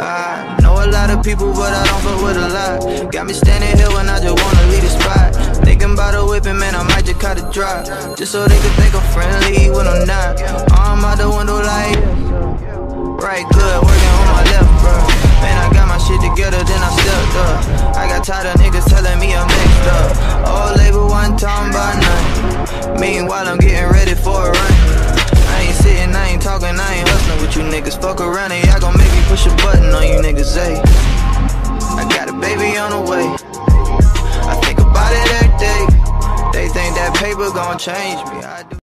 I know a lot of people, but I don't fuck with a lot. Got me standing here when I just wanna leave the spot. Thinking about a whipping, man, I might just cut a drop, just so they can think I'm friendly when I'm not. I'm out the window like right good, working on my left, bro. Man, I got my shit together, then I stepped up. I got tired of niggas telling me I'm next up. Old label one talking about nothing. Meanwhile, I'm getting ready for a run. I ain't sitting, I ain't talking, I ain't hustling with you niggas. Fuck around and y'all gon' make me push a button on you niggas, ayy. I got a baby on the way. I think about it every day. They think that paper gon' change me. I do.